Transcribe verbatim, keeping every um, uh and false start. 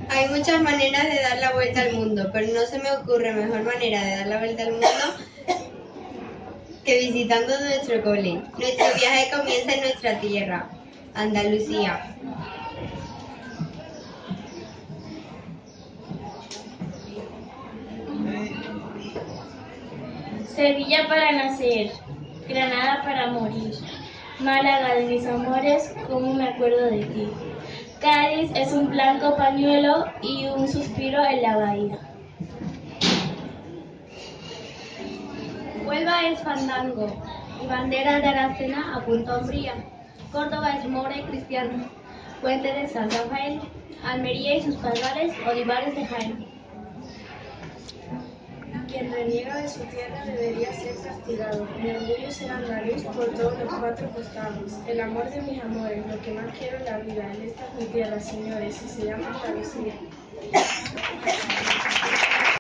Hay muchas maneras de dar la vuelta al mundo, pero no se me ocurre mejor manera de dar la vuelta al mundo que visitando nuestro cole. Nuestro viaje comienza en nuestra tierra, Andalucía. Sevilla para nacer, Granada para morir, Málaga de mis amores, cómo me acuerdo de ti. Cádiz es un blanco pañuelo y un suspiro en la bahía. Huelva es fandango y bandera de Aracena a punta umbría. Córdoba es mora y cristiano, puente de San Rafael. Almería y sus palmares, olivares de Jaén. Quien reniega de su tierra debería ser castigado. Mi orgullo será andaluz por todos los cuatro costados. El amor de mis amores, lo que más quiero en la vida. En esta es mi tierra, señores, y se llama Andalucía.